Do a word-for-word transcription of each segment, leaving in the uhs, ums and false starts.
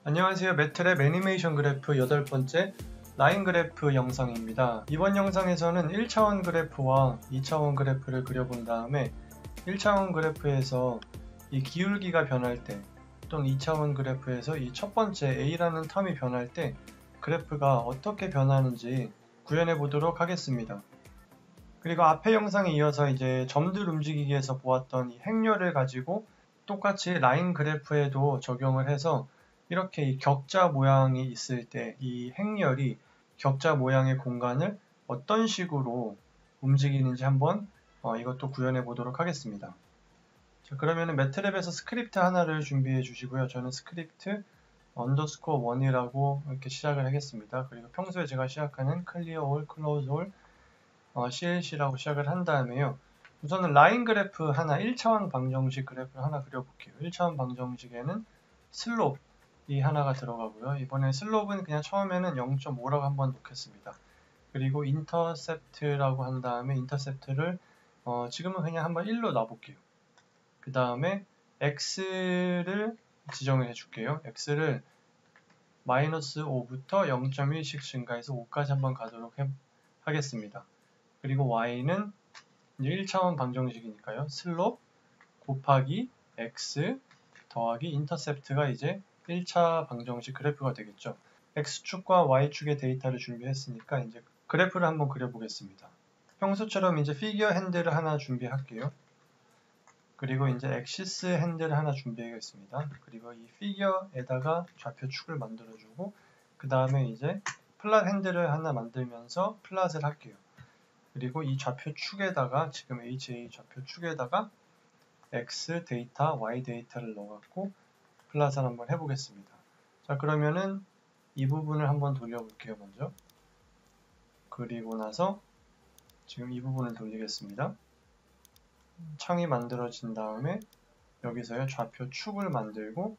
안녕하세요. 매트랩 애니메이션 그래프 여덟 번째 라인 그래프 영상입니다. 이번 영상에서는 일 차원 그래프와 이 차원 그래프를 그려본 다음에 일 차원 그래프에서 이 기울기가 변할 때 또는 이 차원 그래프에서 이 첫 번째 A라는 텀이 변할 때 그래프가 어떻게 변하는지 구현해 보도록 하겠습니다. 그리고 앞의 영상에 이어서 이제 점들 움직이기에서 보았던 이 행렬을 가지고 똑같이 라인 그래프에도 적용을 해서 이렇게 이 격자 모양이 있을 때 이 행렬이 격자 모양의 공간을 어떤 식으로 움직이는지 한번 어, 이것도 구현해 보도록 하겠습니다. 자, 그러면은 매트랩에서 스크립트 하나를 준비해 주시고요. 저는 스크립트 언더스코어 원이라고 이렇게 시작을 하겠습니다. 그리고 평소에 제가 시작하는 클리어 올, 클로즈 올, 어, 씨엘씨라고 시작을 한 다음에요. 우선은 라인 그래프 하나, 일 차원 방정식 그래프를 하나 그려볼게요. 일 차원 방정식에는 슬롭 이 하나가 들어가고요. 이번에 슬롭은 그냥 처음에는 영 점 오라고 한번 놓겠습니다. 그리고 인터셉트라고 한 다음에 인터셉트를 어, 지금은 그냥 한번 일로 놔볼게요. 그 다음에 x를 지정을 해줄게요. x를 마이너스 오부터 영 점 일씩 증가해서 오까지 한번 가도록 해, 하겠습니다. 그리고 y는 이제 일 차원 방정식이니까요. 슬롭 곱하기 x 더하기 인터셉트가 이제 일 차 방정식 그래프가 되겠죠. x축과 y축의 데이터를 준비했으니까 이제 그래프를 한번 그려보겠습니다. 평소처럼 이제 피겨 핸들을 하나 준비할게요. 그리고 이제 엑시스 핸들을 하나 준비하겠습니다. 그리고 이 피겨에다가 좌표축을 만들어주고 그 다음에 이제 플랫 핸들을 하나 만들면서 플랫을 할게요. 그리고 이 좌표축에다가 지금 에이치에이 좌표축에다가 x 데이터, y 데이터를 넣어갖고 플랫을 한번 해보겠습니다. 자, 그러면은 이 부분을 한번 돌려볼게요. 먼저. 그리고 나서 지금 이 부분을 돌리겠습니다. 창이 만들어진 다음에 여기서요 좌표축을 만들고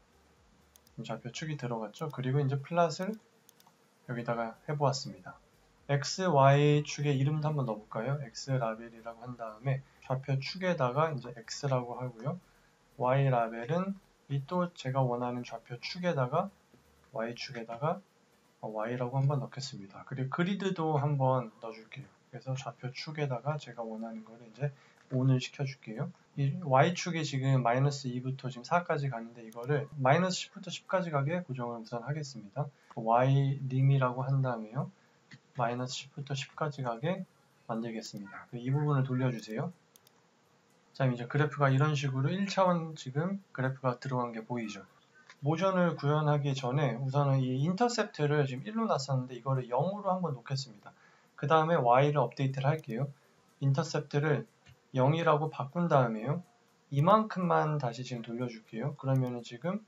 좌표축이 들어갔죠. 그리고 이제 플랫을 여기다가 해보았습니다. x, y 축의 이름도 한번 넣어볼까요? x 라벨이라고 한 다음에 좌표축에다가 이제 x라고 하고요. y 라벨은 이 또 제가 원하는 좌표축에다가 y축에다가 y라고 한번 넣겠습니다. 그리고 그리드도 한번 넣어줄게요. 그래서 좌표축에다가 제가 원하는 거를 이제 온을 시켜줄게요. 이 y축이 지금 마이너스 이부터 지금 사까지 가는데 이거를 마이너스 십부터 십까지 가게 고정을 우선 하겠습니다. y 림이라고 한 다음에요. 마이너스 십부터 십까지 가게 만들겠습니다. 이 부분을 돌려주세요. 자, 이제 그래프가 이런 식으로 일 차원 지금 그래프가 들어간 게 보이죠. 모션을 구현하기 전에 우선은 이 인터셉트를 지금 일로 놨었는데 이거를 영으로 한번 놓겠습니다. 그 다음에 y를 업데이트를 할게요. 인터셉트를 영이라고 바꾼 다음에요. 이만큼만 다시 지금 돌려줄게요. 그러면은 지금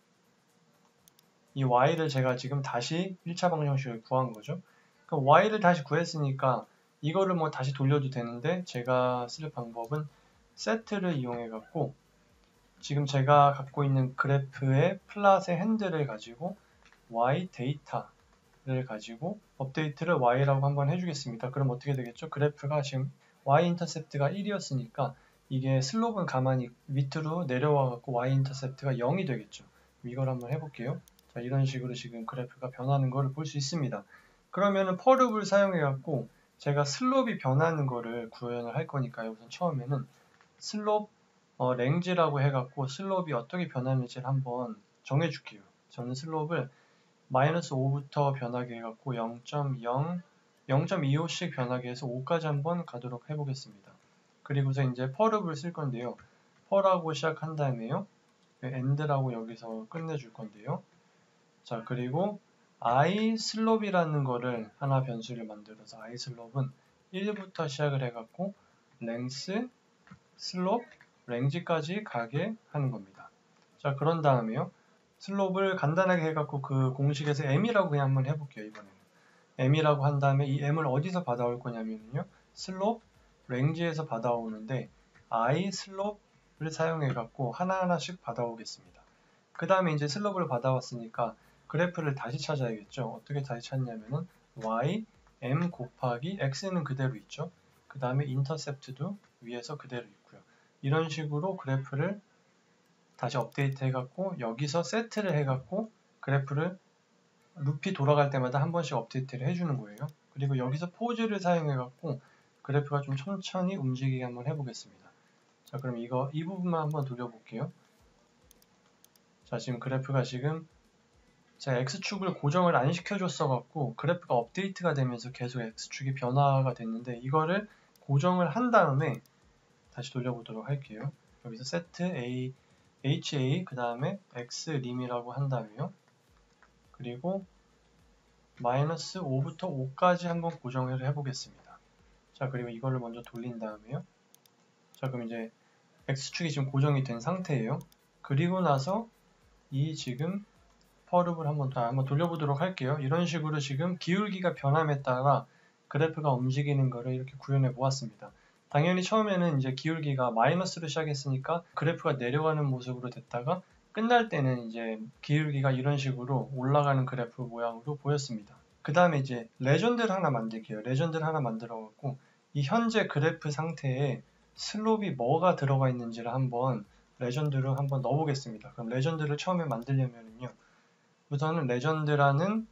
이 y를 제가 지금 다시 일 차 방정식을 구한 거죠. 그럼 y를 다시 구했으니까 이거를 뭐 다시 돌려도 되는데 제가 쓸 방법은 세트를 이용해 갖고 지금 제가 갖고 있는 그래프의 플랫의 핸들을 가지고 y 데이터를 가지고 업데이트를 y라고 한번 해주겠습니다. 그럼 어떻게 되겠죠? 그래프가 지금 y 인터셉트가 일이었으니까 이게 슬롭은 가만히 밑으로 내려와 갖고 y 인터셉트가 영이 되겠죠. 이걸 한번 해볼게요. 자, 이런 식으로 지금 그래프가 변하는 걸 볼 수 있습니다. 그러면은 퍼룹을 사용해 갖고 제가 슬롭이 변하는 거를 구현을 할 거니까요. 우선 처음에는 슬롭 어, 랭지라고 해갖고 슬롭이 어떻게 변하는지를 한번 정해줄게요. 저는 슬롭을 마이너스 오부터 변하게 해갖고 영 점 영, 영 점 이오씩 변하게 해서 오까지 한번 가도록 해보겠습니다. 그리고서 이제 퍼룹을 쓸 건데요. 퍼라고 시작한 다음에요. 엔드라고 여기서 끝내줄 건데요. 자, 그리고 i 슬롭이라는 거를 하나 변수를 만들어서 i 슬롭은 일부터 시작을 해갖고 랭스 슬롭 랭지까지 가게 하는 겁니다. 자, 그런 다음에요. 슬롭을 간단하게 해갖고 그 공식에서 m이라고 그냥 한번 해볼게요. 이번에는 m이라고 한 다음에 이 m을 어디서 받아올 거냐면요. 슬롭 랭지에서 받아오는데 i 슬롭을 사용해갖고 하나하나씩 받아오겠습니다. 그 다음에 이제 슬롭을 받아왔으니까 그래프를 다시 찾아야겠죠. 어떻게 다시 찾냐면은 y m 곱하기 x는 그대로 있죠. 그 다음에 인터셉트도 위에서 그대로 있고요. 이런 식으로 그래프를 다시 업데이트 해갖고 여기서 세트를 해갖고 그래프를 루피 돌아갈 때마다 한 번씩 업데이트를 해주는 거예요. 그리고 여기서 포즈를 사용해 갖고 그래프가 좀 천천히 움직이게 한번 해보겠습니다. 자, 그럼 이거 이 부분만 한번 돌려볼게요. 자, 지금 그래프가 지금 제가 X축을 고정을 안 시켜줬어 갖고 그래프가 업데이트가 되면서 계속 X축이 변화가 됐는데, 이거를 고정을 한 다음에 다시 돌려보도록 할게요. 여기서 set a ha 그 다음에 xlim이라고 한 다음에요. 그리고 마이너스 오부터 오까지 한번 고정을 해보겠습니다. 자, 그리고 이거를 먼저 돌린 다음에요. 자, 그럼 이제 X축이 지금 고정이 된 상태예요. 그리고 나서 이 지금 퍼룹을 한번 더 한번 돌려보도록 할게요. 이런 식으로 지금 기울기가 변함에 따라 그래프가 움직이는 거를 이렇게 구현해 보았습니다. 당연히 처음에는 이제 기울기가 마이너스로 시작했으니까 그래프가 내려가는 모습으로 됐다가 끝날 때는 이제 기울기가 이런 식으로 올라가는 그래프 모양으로 보였습니다. 그 다음에 이제 레전드를 하나 만들게요. 레전드를 하나 만들어 갖고 이 현재 그래프 상태에 슬롭이 뭐가 들어가 있는지를 한번 레전드로 한번 넣어 보겠습니다. 그럼 레전드를 처음에 만들려면요, 우선은 레전드라는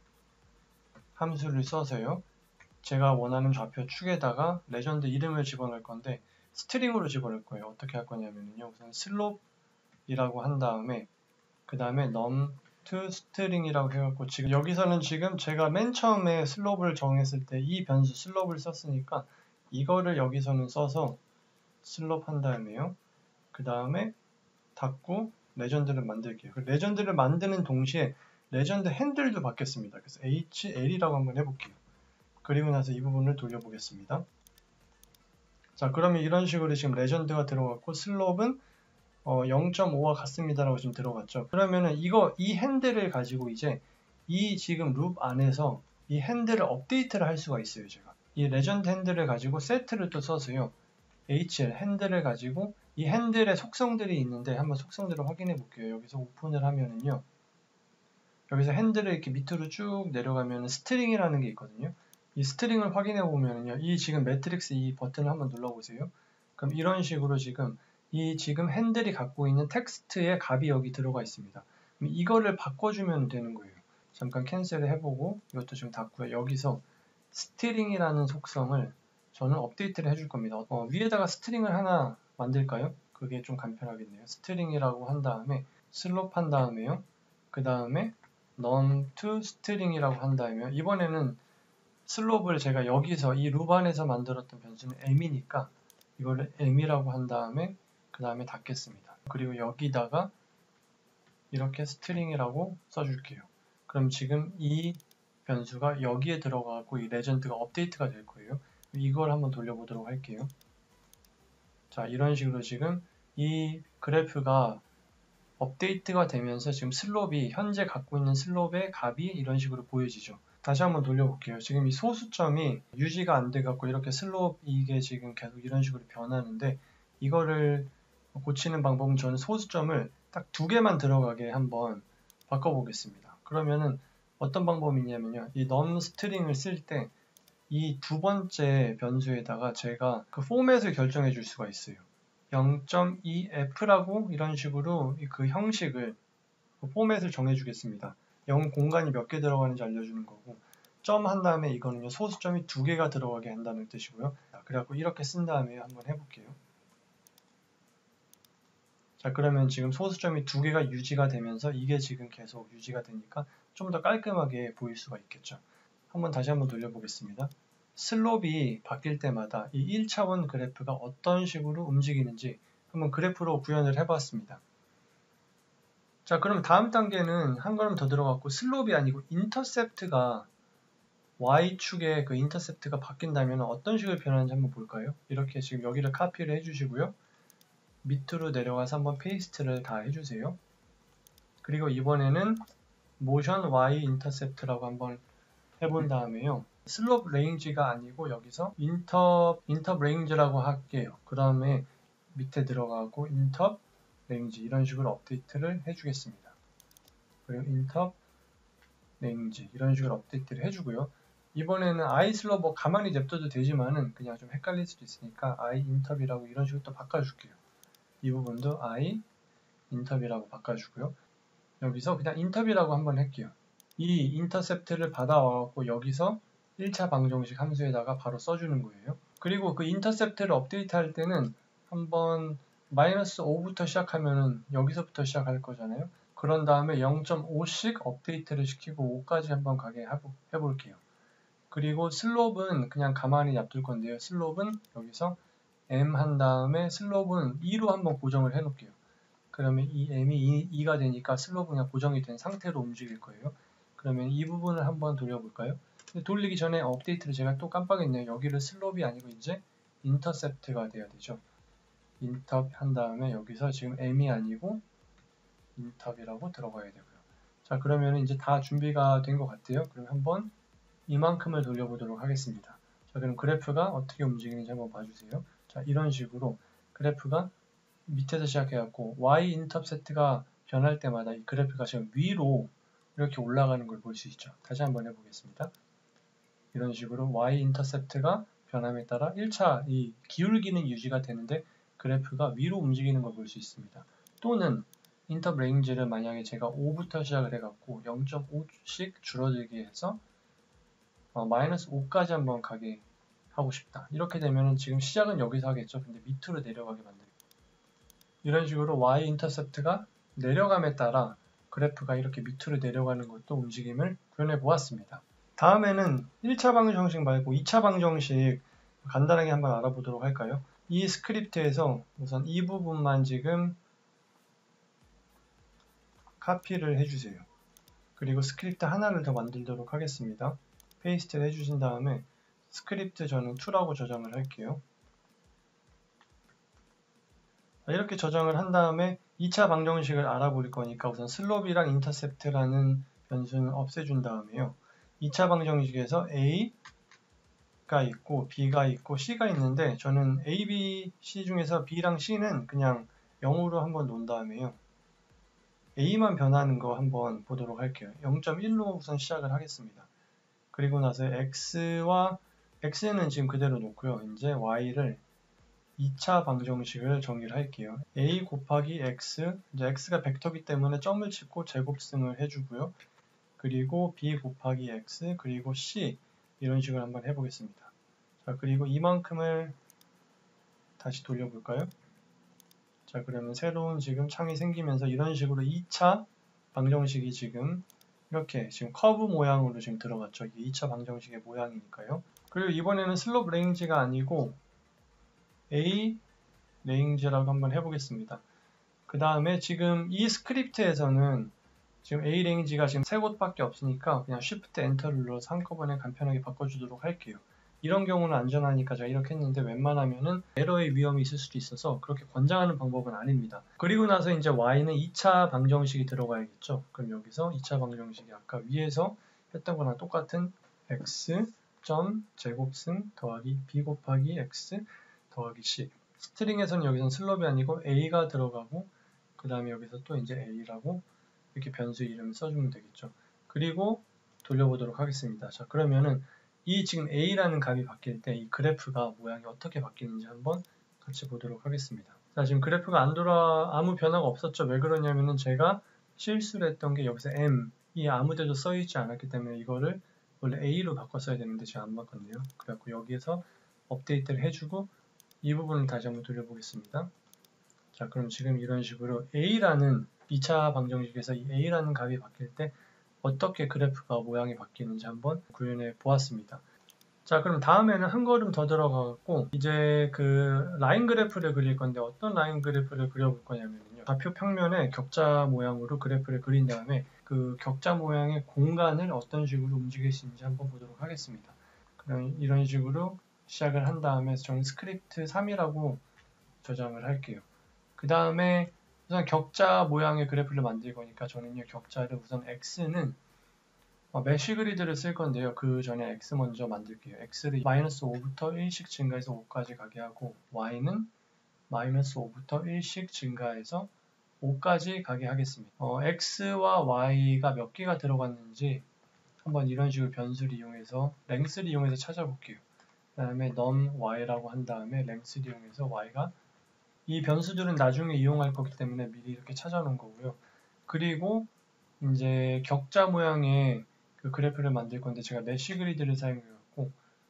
함수를 써서요, 제가 원하는 좌표 축에다가 레전드 이름을 집어넣을 건데 스트링으로 집어넣을 거예요. 어떻게 할 거냐면요, 우선 슬롭이라고 한 다음에 그 다음에 num to string이라고 해갖고, 지금 여기서는 지금 제가 맨 처음에 슬롭을 정했을 때 이 변수 슬롭을 썼으니까 이거를 여기서는 써서 슬롭 한 다음에요, 그 다음에 닫고 레전드를 만들게요. 레전드를 만드는 동시에 레전드 핸들도 바뀌었습니다. 그래서 hl이라고 한번 해볼게요. 그리고 나서 이 부분을 돌려보겠습니다. 자, 그러면 이런 식으로 지금 레전드가 들어갔고 슬롭은 어, 영 점 오와 같습니다라고 지금 들어갔죠. 그러면은 이거 이 핸들을 가지고 이제 이 지금 룹 안에서 이 핸들을 업데이트를 할 수가 있어요. 제가 이 레전드 핸들을 가지고 세트를 또 써서요, hl 핸들을 가지고 이 핸들의 속성들이 있는데 한번 속성들을 확인해 볼게요. 여기서 오픈을 하면은요, 여기서 핸들을 이렇게 밑으로 쭉 내려가면 스트링이라는 게 있거든요. 이 스트링을 확인해 보면은요, 이 지금 매트릭스 이 버튼을 한번 눌러보세요. 그럼 이런 식으로 지금 이 지금 핸들이 갖고 있는 텍스트의 값이 여기 들어가 있습니다. 그럼 이거를 바꿔주면 되는 거예요. 잠깐 캔슬을 해보고 이것도 좀 닫고요. 여기서 스트링이라는 속성을 저는 업데이트를 해줄 겁니다. 어, 위에다가 스트링을 하나 만들까요? 그게 좀 간편하겠네요. 스트링이라고 한 다음에 슬롭 한 다음에요, 그 다음에 num to string이라고 한 다음에요. 이번에는 슬롭을 제가 여기서 이 룹 안에서 만들었던 변수는 m이니까 이거를 m이라고 한 다음에 그 다음에 닫겠습니다. 그리고 여기다가 이렇게 스트링이라고 써줄게요. 그럼 지금 이 변수가 여기에 들어가고 이 레전드가 업데이트가 될 거예요. 이걸 한번 돌려보도록 할게요. 자, 이런 식으로 지금 이 그래프가 업데이트가 되면서 지금 슬롭이 현재 갖고 있는 슬롭의 값이 이런 식으로 보여지죠. 다시 한번 돌려볼게요. 지금 이 소수점이 유지가 안 돼갖고 이렇게 슬롭 이게 지금 계속 이런 식으로 변하는데, 이거를 고치는 방법은 저는 소수점을 딱 두 개만 들어가게 한번 바꿔보겠습니다. 그러면은 어떤 방법이 있냐면요, 이 num 스트링을 쓸 때 이 두 번째 변수에다가 제가 그 포맷을 결정해 줄 수가 있어요. 영 점 이 에프라고 이런 식으로 그 형식을, 그 포맷을 정해 주겠습니다. 영 공간이 몇 개 들어가는지 알려주는 거고, 점 한 다음에 이거는요, 소수점이 두 개가 들어가게 한다는 뜻이고요. 자, 그래갖고 이렇게 쓴 다음에 한번 해볼게요. 자, 그러면 지금 소수점이 두 개가 유지가 되면서 이게 지금 계속 유지가 되니까 좀 더 깔끔하게 보일 수가 있겠죠. 한번 다시 한번 돌려보겠습니다. 슬롭이 바뀔 때마다 이 일 차원 그래프가 어떤 식으로 움직이는지 한번 그래프로 구현을 해봤습니다. 자, 그럼 다음 단계는 한 걸음 더 들어갔고, 슬롭이 아니고 인터셉트가 Y축의 그 인터셉트가 바뀐다면 어떤 식으로 변하는지 한번 볼까요? 이렇게 지금 여기를 카피를 해주시고요, 밑으로 내려가서 한번 페이스트를 다 해주세요. 그리고 이번에는 모션 Y 인터셉트라고 한번 해본 다음에요, 슬롭 레인지가 아니고 여기서 인터 인터 레인지라고 할게요. 그 다음에 밑에 들어가고 인터 레인지 이런 식으로 업데이트를 해주겠습니다. 그리고 인터 레인지 이런 식으로 업데이트를 해주고요. 이번에는 i 슬롭 뭐 가만히 냅둬도 되지만은 그냥 좀 헷갈릴 수도 있으니까 i 인터이라고 이런 식으로 또 바꿔줄게요. 이 부분도 i 인터이라고 바꿔주고요. 여기서 그냥 인터비라고 한번 할게요. 이 인터셉트를 받아와갖고 여기서 일 차 방정식 함수에다가 바로 써주는 거예요. 그리고 그 인터셉트를 업데이트 할 때는 한번 마이너스 오부터 시작하면은 여기서부터 시작할 거잖아요. 그런 다음에 영 점 오씩 업데이트를 시키고 오까지 한번 가게 해볼게요. 그리고 슬롭은 그냥 가만히 놔둘 건데요. 슬롭은 여기서 m 한 다음에 슬롭은 이로 한번 고정을 해 놓을게요. 그러면 이 m이 이가 되니까 슬롭은 그냥 고정이 된 상태로 움직일 거예요. 그러면 이 부분을 한번 돌려볼까요? 돌리기 전에 업데이트를 제가 또 깜빡했네요. 여기를 슬롭이 아니고 이제 인터셉트가 돼야 되죠. 인터 한 다음에 여기서 지금 m이 아니고 인터이라고 들어가야 되고요. 자, 그러면 이제 다 준비가 된 것 같아요. 그럼 한번 이만큼을 돌려보도록 하겠습니다. 자, 그럼 그래프가 어떻게 움직이는지 한번 봐주세요. 자, 이런 식으로 그래프가 밑에서 시작해갖고 y 인터셉트가 변할 때마다 이 그래프가 지금 위로 이렇게 올라가는 걸 볼 수 있죠. 다시 한번 해보겠습니다. 이런 식으로 y 인터셉트가 변함에 따라 일 차 이 기울기는 유지가 되는데 그래프가 위로 움직이는 걸 볼 수 있습니다. 또는 인터 레인지를 만약에 제가 오부터 시작을 해갖고 영 점 오씩 줄어들게 해서 어, 마이너스 오까지 한번 가게 하고 싶다. 이렇게 되면 지금 시작은 여기서 하겠죠. 근데 밑으로 내려가게 만들고 이런 식으로 y 인터셉트가 내려감에 따라 그래프가 이렇게 밑으로 내려가는 것도 움직임을 구현해 보았습니다. 다음에는 일 차 방정식 말고 이 차 방정식 간단하게 한번 알아보도록 할까요? 이 스크립트에서 우선 이 부분만 지금 카피를 해주세요. 그리고 스크립트 하나를 더 만들도록 하겠습니다. 페이스트를 해주신 다음에 스크립트 저는 이라고 저장을 할게요. 이렇게 저장을 한 다음에 이 차 방정식을 알아볼 거니까 우선 슬롭이랑 인터셉트라는 변수는 없애준 다음에요. 이 차 방정식에서 A가 있고 B가 있고 C가 있는데 저는 A, B, C 중에서 B랑 C는 그냥 영으로 한번 놓은 다음에요. A만 변하는 거 한번 보도록 할게요. 영 점 일로 우선 시작을 하겠습니다. 그리고 나서 X와 X는 지금 그대로 놓고요. 이제 Y를 이 차 방정식을 정의를 할게요. A 곱하기 X, 이제 X가 벡터이기 때문에 점을 찍고 제곱승을 해주고요. 그리고 B 곱하기 X, 그리고 C 이런 식으로 한번 해보겠습니다. 자, 그리고 이만큼을 다시 돌려볼까요? 자, 그러면 새로운 지금 창이 생기면서 이런 식으로 이 차 방정식이 지금 이렇게 지금 커브 모양으로 지금 들어갔죠. 이게 이 차 방정식의 모양이니까요. 그리고 이번에는 슬롭 레인지가 아니고 A 레인지라고 한번 해보겠습니다. 그 다음에 지금 이 스크립트에서는 지금 A 레인지가 지금 세 곳밖에 없으니까 그냥 Shift Enter를 눌러서 한꺼번에 간편하게 바꿔주도록 할게요. 이런 경우는 안전하니까 제가 이렇게 했는데 웬만하면은 에러의 위험이 있을 수도 있어서 그렇게 권장하는 방법은 아닙니다. 그리고 나서 이제 Y는 이 차 방정식이 들어가야겠죠. 그럼 여기서 이 차 방정식이 아까 위에서 했던 거랑 똑같은 X 점 제곱승 더하기 B 곱하기 X 더하기 C. 스트링에서는 여기서는 슬롭이 아니고 A가 들어가고 그 다음에 여기서 또 이제 A라고 이렇게 변수 이름을 써주면 되겠죠. 그리고 돌려보도록 하겠습니다. 자, 그러면은 이 지금 A라는 값이 바뀔 때 이 그래프가 모양이 어떻게 바뀌는지 한번 같이 보도록 하겠습니다. 자, 지금 그래프가 안 돌아 아무 변화가 없었죠. 왜 그러냐면은 제가 실수를 했던 게 여기서 M이 아무데도 써있지 않았기 때문에 이거를 원래 A로 바꿨어야 되는데 제가 안 바꿨네요. 그래갖고 여기에서 업데이트를 해주고 이 부분을 다시 한번 돌려보겠습니다. 자, 그럼 지금 이런 식으로 A라는 이 차 방정식에서 이 A라는 값이 바뀔 때 어떻게 그래프가 모양이 바뀌는지 한번 구현해 보았습니다. 자, 그럼 다음에는 한 걸음 더 들어가고 이제 그 라인 그래프를 그릴 건데 어떤 라인 그래프를 그려볼 거냐면요. 좌표 평면에 격자 모양으로 그래프를 그린 다음에 그 격자 모양의 공간을 어떤 식으로 움직일 수 있는지 한번 보도록 하겠습니다. 그럼 이런 식으로 시작을 한 다음에 저는 스크립트 삼이라고 저장을 할게요. 그 다음에 우선 격자 모양의 그래프를 만들 거니까 저는 이 격자를 우선 X는 어, 메쉬 그리드를 쓸 건데요. 그 전에 X 먼저 만들게요. X를 마이너스 오부터 일씩 증가해서 오까지 가게 하고 Y는 마이너스 오부터 일씩 증가해서 오까지 가게 하겠습니다. 어, X와 Y가 몇 개가 들어갔는지 한번 이런 식으로 변수를 이용해서 랭스를 이용해서 찾아볼게요. 그 다음에 num y라고 한 다음에 랭스를 이용해서 y가 이 변수들은 나중에 이용할 거기 때문에 미리 이렇게 찾아놓은 거고요. 그리고 이제 격자 모양의 그 그래프를 만들 건데 제가 메쉬 그리드를 사용해갖고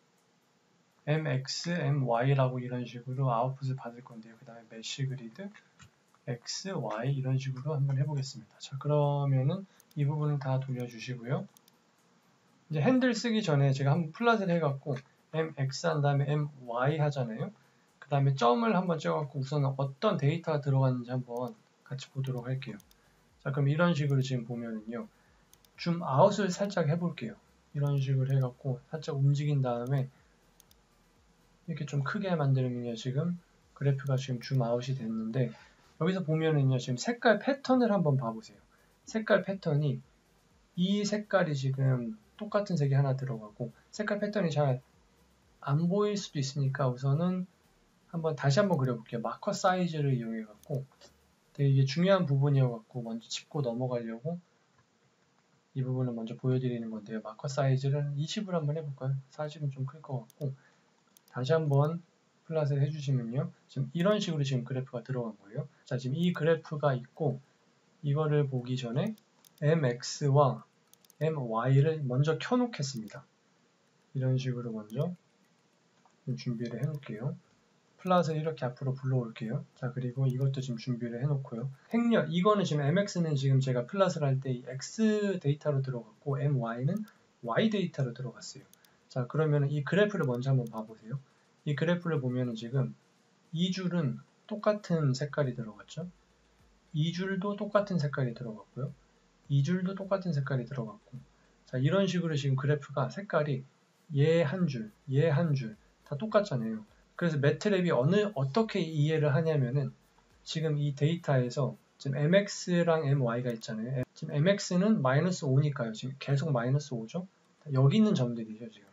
mx, my라고 이런 식으로 아웃풋을 받을 건데요. 그 다음에 메쉬 그리드 x, y 이런 식으로 한번 해보겠습니다. 자, 그러면은 이 부분을 다 돌려주시고요. 이제 핸들 쓰기 전에 제가 한번 플랫을 해갖고 mx 한 다음에 my 하잖아요. 그 다음에 점을 한번 찍어갖고 우선 어떤 데이터가 들어갔는지 한번 같이 보도록 할게요. 자, 그럼 이런 식으로 지금 보면은요. 줌 아웃을 살짝 해볼게요. 이런 식으로 해갖고 살짝 움직인 다음에 이렇게 좀 크게 만들면요. 지금 그래프가 지금 줌 아웃이 됐는데 여기서 보면은요. 지금 색깔 패턴을 한번 봐보세요. 색깔 패턴이 이 색깔이 지금 똑같은 색이 하나 들어가고 색깔 패턴이 잘 안 보일 수도 있으니까 우선은 한번 다시 한번 그려볼게요. 마커 사이즈를 이용해 갖고 되게 이게 중요한 부분이어 갖고 먼저 짚고 넘어가려고 이 부분을 먼저 보여드리는 건데요. 마커 사이즈를 이십으로 한번 해볼까요? 사십은 좀 클 것 같고 다시 한번 플랫을 해주시면요. 지금 이런 식으로 지금 그래프가 들어간 거예요. 자, 지금 이 그래프가 있고 이거를 보기 전에 mx와 my를 먼저 켜놓겠습니다. 이런 식으로 먼저 준비를 해놓을게요. 플랫을 이렇게 앞으로 불러올게요. 자, 그리고 이것도 지금 준비를 해놓고요. 행렬, 이거는 지금 mx는 지금 제가 플랫을 할 때 x 데이터로 들어갔고 my는 y 데이터로 들어갔어요. 자, 그러면 이 그래프를 먼저 한번 봐보세요. 이 그래프를 보면은 지금 이 줄은 똑같은 색깔이 들어갔죠. 이 줄도 똑같은 색깔이 들어갔고요. 이 줄도 똑같은 색깔이 들어갔고 자, 이런 식으로 지금 그래프가 색깔이 얘 한 줄, 얘 한 줄 다 똑같잖아요. 그래서 매트랩이 어느 어떻게 이해를 하냐면은 지금 이 데이터에서 지금 mx랑 my가 있잖아요. 지금 mx는 마이너스 오니까요. 지금 계속 마이너스 오죠. 여기 있는 점들이죠. 지금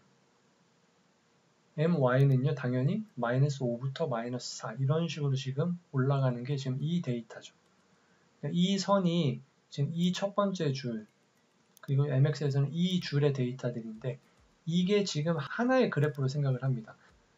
my는요 당연히 마이너스 오부터 마이너스 사 이런 식으로 지금 올라가는 게 지금 이 데이터죠. 이 선이 지금 이 첫 번째 줄 그리고 mx에서는 이 줄의 데이터들인데 이게 지금 하나의 그래프로 생각을 합니다.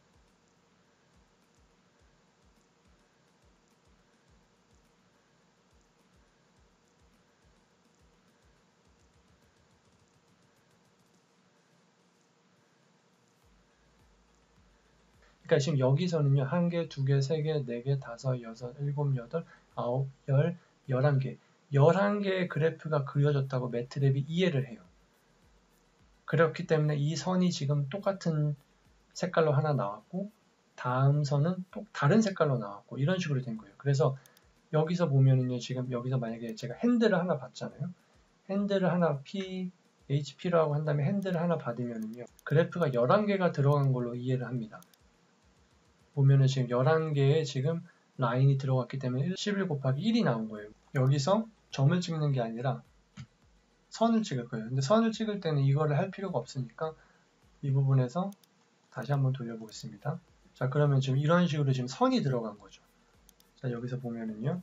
그러니까 지금 여기서는요 한 개, 두 개, 세 개, 네 개, 다섯, 여섯, 일곱, 여덟, 아홉, 열, 열한 개 열한 개의 그래프가 그려졌다고 매트랩이 이해를 해요. 그렇기 때문에 이 선이 지금 똑같은 색깔로 하나 나왔고 다음 선은 또 다른 색깔로 나왔고 이런 식으로 된 거예요. 그래서 여기서 보면은요 지금 여기서 만약에 제가 핸들을 하나 받잖아요. 핸들을 하나 P, 에이치피라고 한 다음에 핸들을 하나 받으면은요 그래프가 열한 개가 들어간 걸로 이해를 합니다. 보면은 지금 열한 개의 지금 라인이 들어갔기 때문에 십일 곱하기 일이 나온 거예요. 여기서 점을 찍는 게 아니라 선을 찍을 거예요. 근데 선을 찍을 때는 이거를 할 필요가 없으니까 이 부분에서 다시 한번 돌려보겠습니다. 자, 그러면 지금 이런 식으로 지금 선이 들어간 거죠. 자, 여기서 보면은요.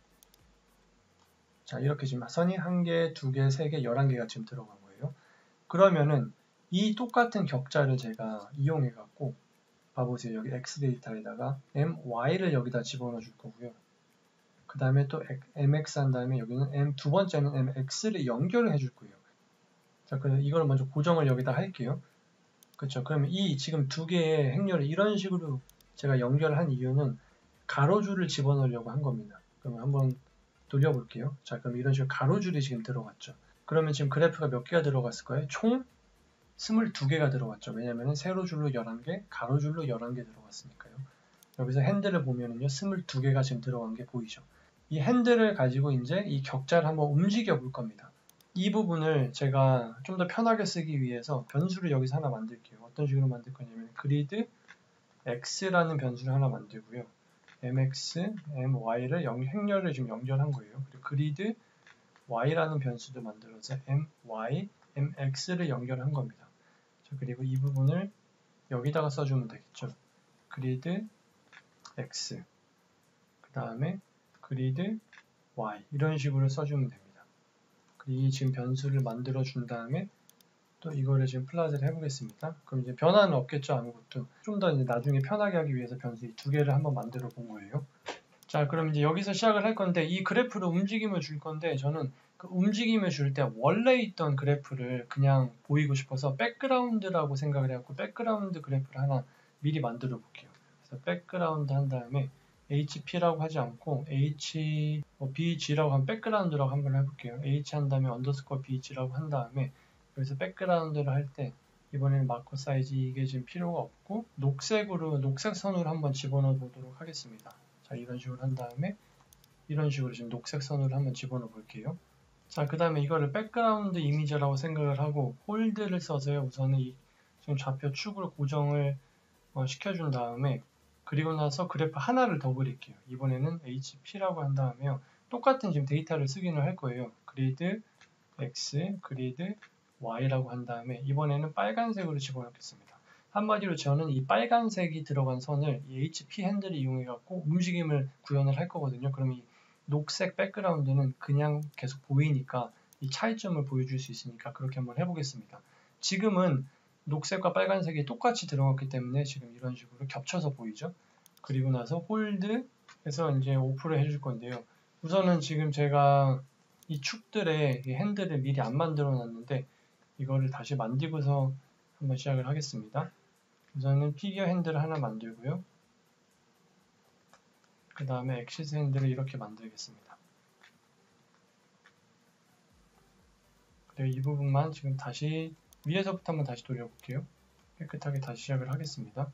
자, 이렇게 지금 선이 한 개, 두 개, 세 개, 열한 개가 지금 들어간 거예요. 그러면은 이 똑같은 격자를 제가 이용해 갖고 봐보세요. 여기 x 데이터에다가 my를 여기다 집어넣어 줄 거고요. 그 다음에 또 mx 한 다음에 여기는 m 두 번째는 mx를 연결을 해줄 거예요. 자, 그럼 이걸 먼저 고정을 여기다 할게요. 그렇죠. 그러면 이 지금 두 개의 행렬을 이런 식으로 제가 연결한 이유는 가로줄을 집어넣으려고 한 겁니다. 그럼 한번 돌려볼게요. 자, 그럼 이런 식으로 가로줄이 지금 들어갔죠. 그러면 지금 그래프가 몇 개가 들어갔을까요? 총 스물두 개가 들어갔죠. 왜냐면 세로줄로 열한 개, 가로줄로 열한 개 들어갔으니까요. 여기서 핸들을 보면은요, 스물두 개가 지금 들어간 게 보이죠. 이 핸들을 가지고 이제 이 격자를 한번 움직여 볼 겁니다. 이 부분을 제가 좀 더 편하게 쓰기 위해서 변수를 여기서 하나 만들게요. 어떤 식으로 만들 거냐면 그리드 x라는 변수를 하나 만들고요. mx, my를 연, 행렬을 지금 연결한 거예요. 그리고 그리드 y라는 변수도 만들어서 my, mx를 연결한 겁니다. 자, 그리고 이 부분을 여기다가 써주면 되겠죠. 그리드 x, 그 다음에 그리드 y 이런 식으로 써주면 됩니다. 그리고 지금 변수를 만들어 준 다음에 또 이거를 지금 플랫을 해보겠습니다. 그럼 이제 변화는 없겠죠, 아무것도. 좀 더 이제 나중에 편하게 하기 위해서 변수 이 두 개를 한번 만들어 본 거예요. 자, 그럼 이제 여기서 시작을 할 건데 이 그래프로 움직임을 줄 건데 저는 그 움직임을 줄 때 원래 있던 그래프를 그냥 보이고 싶어서 백그라운드라고 생각을 해갖고 백그라운드 그래프를 하나 미리 만들어 볼게요. 그래서 백그라운드 한 다음에 에이치피라고 하지 않고 H, 뭐 비지라고 하면 백그라운드라고 한번 해볼게요. H 한 다음에 언더스코어 비지라고 한 다음에 여기서 백그라운드를 할 때 이번에는 마커 사이즈 이게 지금 필요가 없고 녹색으로 녹색 선으로 한번 집어넣어 보도록 하겠습니다. 자, 이런 식으로 한 다음에 이런 식으로 지금 녹색 선으로 한번 집어넣어 볼게요. 자, 그 다음에 이거를 백그라운드 이미지라고 생각을 하고 홀드를 써서요. 우선은 이 지금 좌표 축을 고정을 어, 시켜준 다음에 그리고 나서 그래프 하나를 더 그릴게요. 이번에는 에이치피라고 한 다음에요. 똑같은 지금 데이터를 쓰기는 할 거예요. 그리드 X, 그리드 Y라고 한 다음에 이번에는 빨간색으로 집어넣겠습니다. 한마디로 저는 이 빨간색이 들어간 선을 이 에이치피 핸들을 이용해 갖고 움직임을 구현을 할 거거든요. 그럼 이 녹색 백그라운드는 그냥 계속 보이니까 이 차이점을 보여줄 수 있으니까 그렇게 한번 해보겠습니다. 지금은 녹색과 빨간색이 똑같이 들어갔기 때문에 지금 이런 식으로 겹쳐서 보이죠. 그리고 나서 홀드 해서 이제 오프를 해줄 건데요. 우선은 지금 제가 이 축들의 이 핸들을 미리 안 만들어 놨는데 이거를 다시 만들고서 한번 시작을 하겠습니다. 우선은 피겨 핸들을 하나 만들고요. 그 다음에 엑시스 핸들을 이렇게 만들겠습니다. 그리고 이 부분만 지금 다시 위에서부터 한번 다시 돌려볼게요. 깨끗하게 다시 시작을 하겠습니다.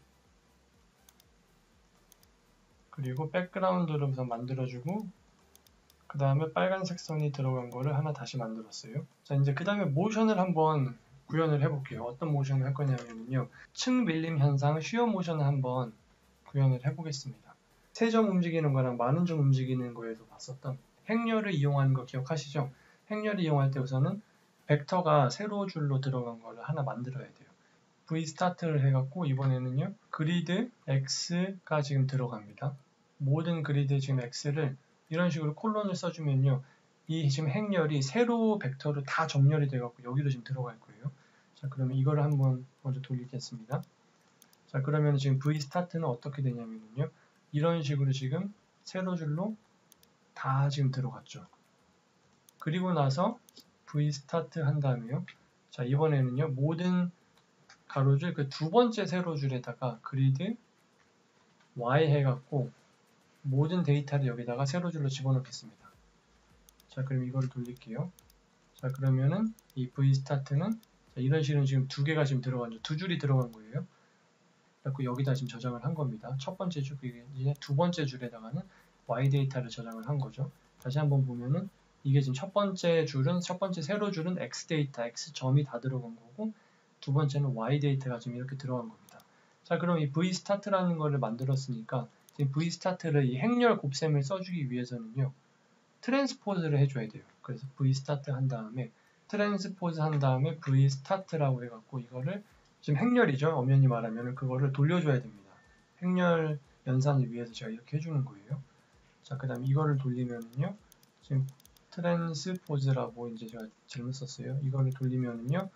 그리고 백그라운드를 우선 만들어주고 그 다음에 빨간색 선이 들어간 거를 하나 다시 만들었어요. 자, 이제 그 다음에 모션을 한번 구현을 해볼게요. 어떤 모션을 할 거냐면요. 층 밀림 현상 쉬어 모션을 한번 구현을 해보겠습니다. 세 점 움직이는 거랑 많은 점 움직이는 거에서 봤었던 행렬을 이용하는 거 기억하시죠? 행렬을 이용할 때 우선은 벡터가 세로 줄로 들어간 거를 하나 만들어야 돼요. V 스타트를 해갖고 이번에는요. 그리드 X가 지금 들어갑니다. 모든 그리드 지금 X를 이런 식으로 콜론을 써주면요. 이 지금 행렬이 세로 벡터로 다 정렬이 돼갖고 여기로 지금 들어갈 거예요. 자, 그러면 이거를 한번 먼저 돌리겠습니다. 자, 그러면 지금 V 스타트는 어떻게 되냐면요. 이런 식으로 지금 세로줄로 다 지금 들어갔죠. 그리고 나서 V 스타트 한 다음에요. 자, 이번에는요. 모든 가로줄 그 두 번째 세로줄에다가 그리드 Y 해갖고 모든 데이터를 여기다가 세로줄로 집어넣겠습니다. 자, 그럼 이거를 돌릴게요. 자, 그러면은 이 V 스타트는 자, 이런 식으로 지금 두 개가 지금 들어간 죠. 두 줄이 들어간 거예요. 그래서 여기다 지금 저장을 한 겁니다. 첫 번째 줄, 이제 두 번째 줄에다가는 Y 데이터를 저장을 한 거죠. 다시 한번 보면은 이게 지금 첫 번째 줄은, 첫 번째 세로 줄은 X 데이터, X 점이 다 들어간 거고, 두 번째는 Y 데이터가 지금 이렇게 들어간 겁니다. 자, 그럼 이 V 스타트라는 거를 만들었으니까, 지금 V 스타트를 이 행렬 곱셈을 써주기 위해서는요, 트랜스포즈를 해줘야 돼요. 그래서 V 스타트 한 다음에, 트랜스포즈 한 다음에 V 스타트라고 해갖고, 이거를 지금 행렬이죠. 엄연히 말하면 그거를 돌려줘야 됩니다. 행렬 연산을 위해서 제가 이렇게 해주는 거예요. 자, 그 다음에 이거를 돌리면은요, 지금 트랜스포즈라고 이제 제가 잘못 썼어요. 이거를 돌리면은요,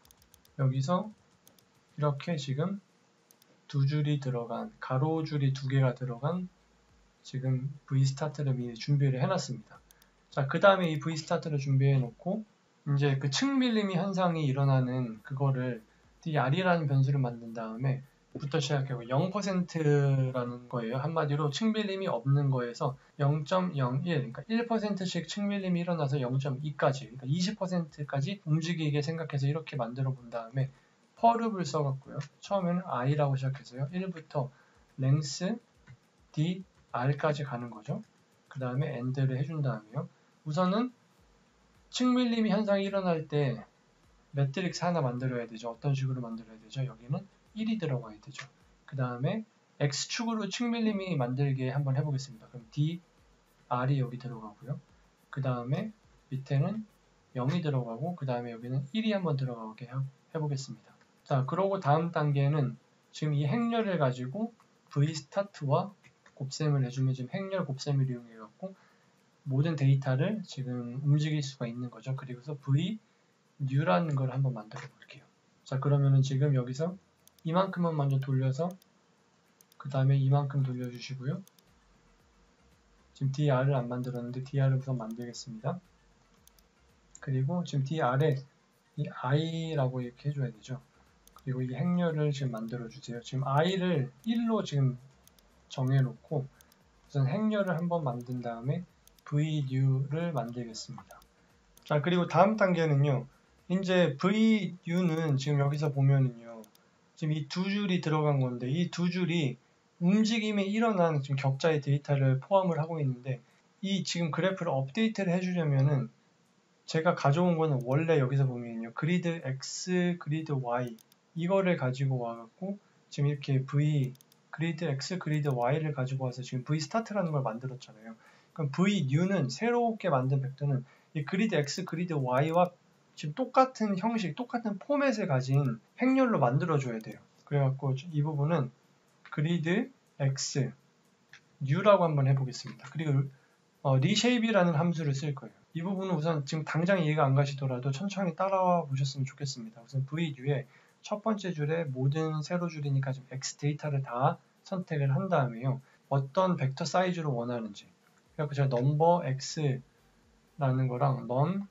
여기서 이렇게 지금 두 줄이 들어간, 가로줄이 두 개가 들어간 지금 V 스타트를 미리 준비를 해놨습니다. 자, 그 다음에 이 V 스타트를 준비해 놓고, 이제 그 층 밀림이 현상이 일어나는 그거를 R이라는 변수를 만든 다음에 부터 시작하고 영 퍼센트라는 거예요. 한마디로 층밀림이 없는 거에서 영 점 영일, 그러니까 일 퍼센트씩 층밀림이 일어나서 영 점 이까지, 그러니까 이십 퍼센트까지 움직이게 생각해서 이렇게 만들어 본 다음에 퍼룹을 써갖고요. 처음에는 i라고 시작해서요. 일부터 length d r까지 가는 거죠. 그 다음에 end를 해준 다음에요. 우선은 층밀림이 현상이 일어날 때 매트릭스 하나 만들어야 되죠. 어떤 식으로 만들어야 되죠? 여기는 일이 들어가야 되죠. 그 다음에 X축으로 층밀림이 만들게 한번 해보겠습니다. 그럼 D, R이 여기 들어가고요. 그 다음에 밑에는 영이 들어가고 그 다음에 여기는 일이 한번 들어가게 해보겠습니다. 자, 그러고 다음 단계는 지금 이 행렬을 가지고 V 스타트와 곱셈을 해주면 지금 행렬 곱셈을 이용해갖고 모든 데이터를 지금 움직일 수가 있는 거죠. 그리고서 V new라는 걸 한번 만들어 볼게요. 자, 그러면은 지금 여기서 이만큼만 먼저 돌려서 그 다음에 이만큼 돌려주시고요. 지금 디알을 안 만들었는데 디알을 우선 만들겠습니다. 그리고 지금 D 아래 이 i라고 이렇게 해줘야 되죠. 그리고 이 행렬을 지금 만들어 주세요. 지금 i를 일로 지금 정해놓고 우선 행렬을 한번 만든 다음에 vnew를 만들겠습니다. 자, 그리고 다음 단계는요. 이제 vnew는 지금 여기서 보면은요. 지금 이 두 줄이 들어간 건데 이 두 줄이 움직임이 일어난 지금 격자의 데이터를 포함을 하고 있는데 이 지금 그래프를 업데이트를 해주려면은 제가 가져온 거는 원래 여기서 보면요. 그리드 X, 그리드 Y 이거를 가지고 와갖고 지금 이렇게 V, 그리드 X, 그리드 Y를 가지고 와서 지금 V 스타트라는 걸 만들었잖아요. 그럼 V new는 새롭게 만든 벡터는 이 그리드 X, 그리드 Y와 지금 똑같은 형식, 똑같은 포맷을 가진 행렬로 만들어줘야 돼요. 그래갖고 이 부분은 그리드 X new라고 한번 해보겠습니다. 그리고 어, reshape이라는 함수를 쓸 거예요. 이 부분은 우선 지금 당장 이해가 안 가시더라도 천천히 따라와 보셨으면 좋겠습니다. 우선 vnew의 첫 번째 줄에 모든 세로 줄이니까 지금 x 데이터를 다 선택을 한 다음에요. 어떤 벡터 사이즈로 원하는지. 그래서 제가 number x라는 거랑 num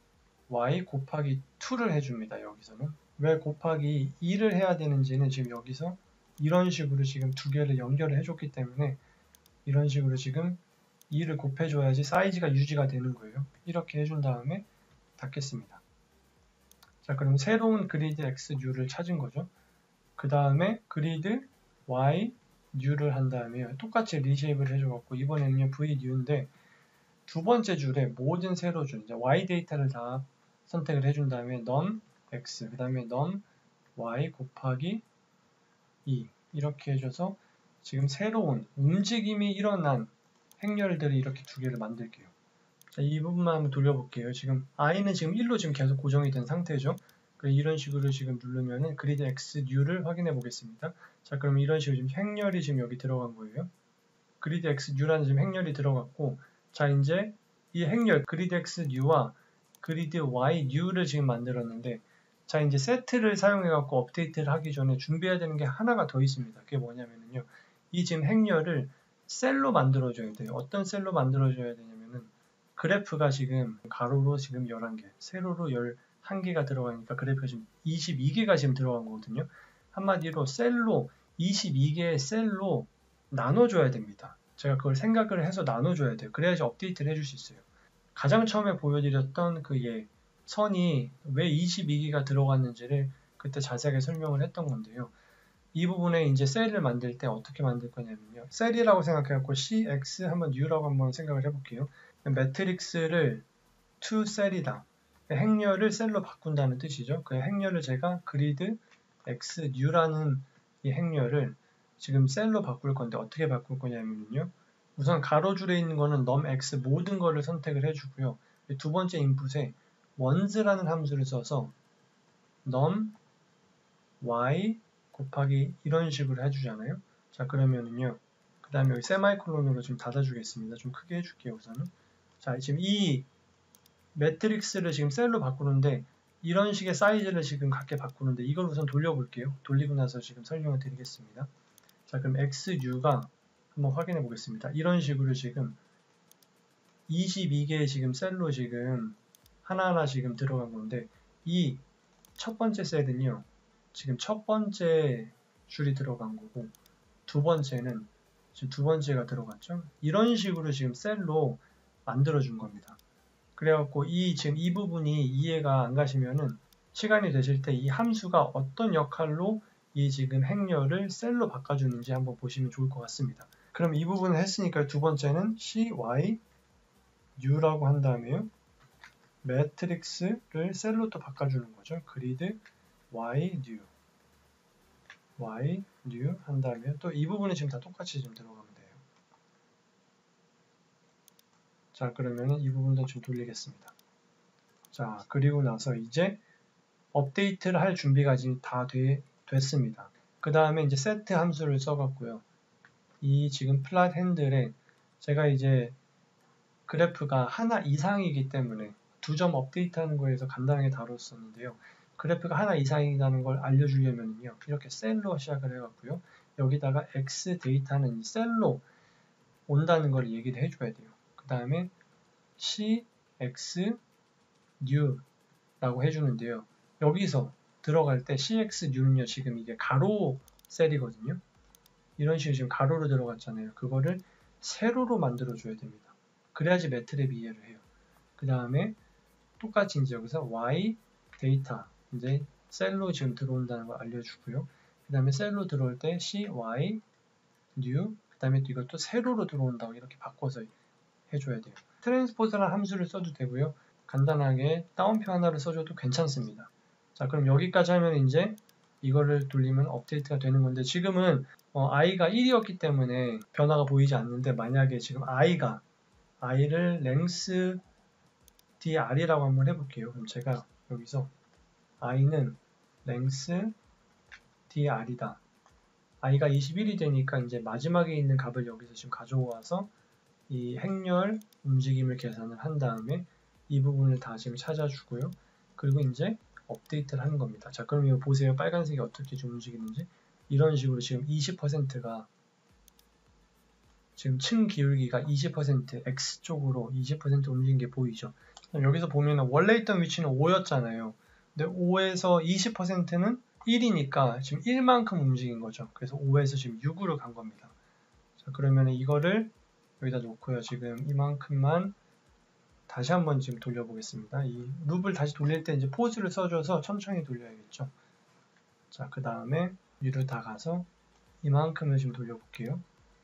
y 곱하기 이를 해줍니다. 여기서는. 왜 곱하기 이를 해야 되는지는 지금 여기서 이런 식으로 지금 두 개를 연결을 해줬기 때문에 이런 식으로 지금 이를 곱해줘야지 사이즈가 유지가 되는 거예요. 이렇게 해준 다음에 닫겠습니다. 자, 그럼 새로운 그리드 X new를 찾은 거죠. 그 다음에 그리드 Y new를 한 다음에 똑같이 리쉐입을 해줘갖고 이번에는요 V new인데 두 번째 줄에 모든 세로 줄 이제 Y 데이터를 다 선택을 해준 다음에 num X 그 다음에 num Y 곱하기 이 이렇게 해줘서 지금 새로운 움직임이 일어난 행렬들이 이렇게 두 개를 만들게요. 자, 이 부분만 한번 돌려볼게요. 지금 i는 지금 일로 지금 계속 고정이 된 상태죠. 이런 식으로 지금 누르면은 그리드 X new를 확인해 보겠습니다. 자, 그럼 이런 식으로 지금 행렬이 지금 여기 들어간 거예요. 그리드 X new라는 지금 행렬이 들어갔고, 자, 이제 이 행렬 그리드 X new와 그리드 Y new를 지금 만들었는데, 자, 이제 세트를 사용해 갖고 업데이트를 하기 전에 준비해야 되는 게 하나가 더 있습니다. 그게 뭐냐면요, 이 지금 행렬을 셀로 만들어줘야 돼요. 어떤 셀로 만들어줘야 되냐면은 그래프가 지금 가로로 지금 열한 개, 세로로 열한 개가 들어가니까 그래프가 지금 이십이 개가 지금 들어간 거거든요. 한마디로 셀로 이십이 개의 셀로 나눠줘야 됩니다. 제가 그걸 생각을 해서 나눠줘야 돼요. 그래야지 업데이트를 해줄 수 있어요. 가장 처음에 보여드렸던 그 예, 선이 왜 이십이 개가 들어갔는지를 그때 자세하게 설명을 했던 건데요. 이 부분에 이제 셀을 만들 때 어떻게 만들 거냐면요. 셀이라고 생각해갖고 cx 한번 new라고 한번 생각을 해볼게요. 매트릭스를 to 셀이다. 행렬을 셀로 바꾼다는 뜻이죠. 그 행렬을 제가 그리드 x new라는 이 행렬을 지금 셀로 바꿀 건데 어떻게 바꿀 거냐면요. 우선 가로줄에 있는 거는 num x 모든 거를 선택을 해주고요. 두 번째 인풋에 ones라는 함수를 써서 num y 곱하기 이런 식으로 해주잖아요. 자, 그러면은요. 그 다음에 여기 세마이콜론으로 좀 닫아주겠습니다. 좀 크게 해줄게요, 우선은. 자, 지금 이 매트릭스를 지금 셀로 바꾸는데 이런 식의 사이즈를 지금 갖게 바꾸는데 이걸 우선 돌려볼게요. 돌리고 나서 지금 설명을 드리겠습니다. 자, 그럼 x new가 한번 확인해 보겠습니다. 이런 식으로 지금 이십이 개의 지금 셀로 지금 하나하나 지금 들어간 건데 이 첫 번째 셀은요. 지금 첫 번째 줄이 들어간 거고 두 번째는 지금 두 번째가 들어갔죠. 이런 식으로 지금 셀로 만들어 준 겁니다. 그래갖고 이 지금 이 부분이 이해가 안 가시면은 시간이 되실 때 이 함수가 어떤 역할로 이 지금 행렬을 셀로 바꿔주는지 한번 보시면 좋을 것 같습니다. 그럼 이 부분을 했으니까 두 번째는 cy new라고 한 다음에요. 매트릭스를 셀로 또 바꿔주는 거죠. 그리드 y new y new 한 다음에 또 이 부분은 지금 다 똑같이 좀 들어가면 돼요. 자, 그러면은 이 부분도 좀 돌리겠습니다. 자, 그리고 나서 이제 업데이트를 할 준비가 지금 다 돼, 됐습니다. 그 다음에 이제 set 함수를 써갖고요. 이 지금 플랫 핸들에 제가 이제 그래프가 하나 이상이기 때문에 두 점 업데이트하는 거에서 간단하게 다뤘었는데요. 그래프가 하나 이상이라는 걸 알려주려면요. 이렇게 셀로 시작을 해갖고요. 여기다가 x 데이터는 이 셀로 온다는 걸 얘기를 해줘야 돼요. 그 다음에 cx new라고 해주는데요. 여기서 들어갈 때 cx new는요, 지금 이게 가로 셀이거든요. 이런 식으로 지금 가로로 들어갔잖아요. 그거를 세로로 만들어줘야 됩니다. 그래야지 매트랩이 이해를 해요. 그 다음에 똑같이 이제 여기서 y 데이터 이제 셀로 지금 들어온다는 걸 알려주고요. 그 다음에 셀로 들어올 때 cy new 그 다음에 또 이것도 세로로 들어온다고 이렇게 바꿔서 해줘야 돼요. 트랜스포즈라는 함수를 써도 되고요. 간단하게 다운표 하나를 써줘도 괜찮습니다. 자, 그럼 여기까지 하면 이제 이거를 돌리면 업데이트가 되는 건데, 지금은 어, i가 일이었기 때문에 변화가 보이지 않는데, 만약에 지금 i가 i를 length dr이라고 한번 해볼게요. 그럼 제가 여기서 i는 length dr이다. i가 이십일이 되니까 이제 마지막에 있는 값을 여기서 지금 가져와서 이 행렬 움직임을 계산을 한 다음에 이 부분을 다 지금 찾아주고요. 그리고 이제 업데이트를 하는 겁니다. 자, 그럼 이거 보세요. 빨간색이 어떻게 좀 움직이는지. 이런 식으로 지금 이십 퍼센트가 지금 층 기울기가 이십 퍼센트 X쪽으로 이십 퍼센트 움직인 게 보이죠. 여기서 보면 원래 있던 위치는 오였잖아요. 근데 오에서 이십 퍼센트는 일이니까 지금 일만큼 움직인 거죠. 그래서 오에서 지금 육으로 간 겁니다. 자, 그러면 이거를 여기다 놓고요. 지금 이만큼만 다시 한번 지금 돌려보겠습니다. 이 룹을 다시 돌릴 때 이제 포즈를 써줘서 천천히 돌려야겠죠. 자, 그 다음에 위로 다 가서 이만큼을 지금 돌려볼게요.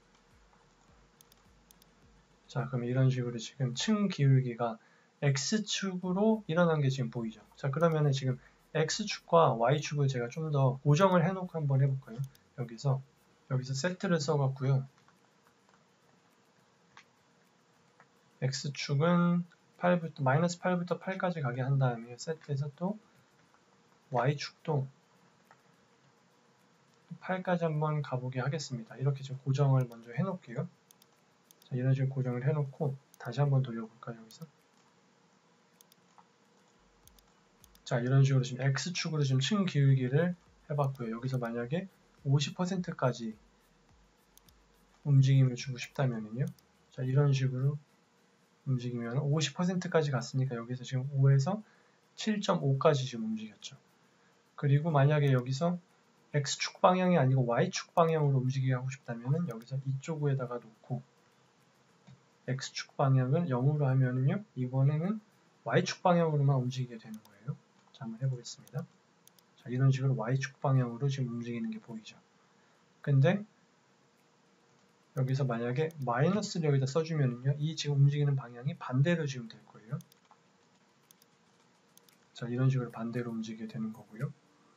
자, 그럼 이런 식으로 지금 층 기울기가 X축으로 일어난 게 지금 보이죠. 자, 그러면은 지금 X축과 Y축을 제가 좀 더 고정을 해놓고 한번 해볼까요? 여기서, 여기서 세트를 써갖고요. X축은 팔부터, 마이너스 팔부터 팔까지 가게 한 다음에 세트에서 또 Y축도 팔까지 한번 가보게 하겠습니다. 이렇게 좀 고정을 먼저 해놓을게요. 자, 이런 식으로 고정을 해놓고 다시 한번 돌려볼까요? 여기서. 자, 이런 식으로 지금 X축으로 지금 층 기울기를 해봤고요. 여기서 만약에 오십 퍼센트까지 움직임을 주고 싶다면요. 자, 이런 식으로 움직이면 오십 퍼센트까지 갔으니까 여기서 지금 오에서 칠 점 오까지 지금 움직였죠. 그리고 만약에 여기서 X축 방향이 아니고 Y축 방향으로 움직이게 하고 싶다면 여기서 이쪽에다가 놓고 X축 방향을 영으로 하면은요, 이번에는 Y축 방향으로만 움직이게 되는 거예요. 자, 한번 해보겠습니다. 자, 이런 식으로 Y축 방향으로 지금 움직이는 게 보이죠. 근데 여기서 만약에 마이너스를 여기다 써주면은요, 이 지금 움직이는 방향이 반대로 지금 될 거예요. 자, 이런 식으로 반대로 움직이게 되는 거고요.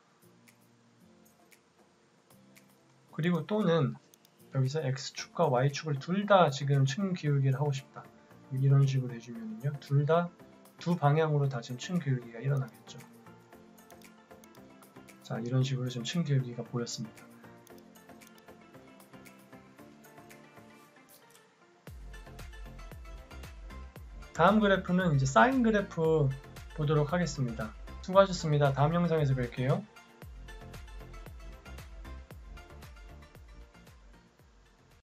그리고 또는 여기서 X축과 Y축을 둘 다 지금 층 기울기를 하고 싶다. 이런 식으로 해주면은요, 둘 다 두 방향으로 다 지금 층 기울기가 일어나겠죠. 자, 이런 식으로 지금 층 기울기가 보였습니다. 다음 그래프는 이제 사인 그래프 보도록 하겠습니다. 수고하셨습니다. 다음 영상에서 뵐게요.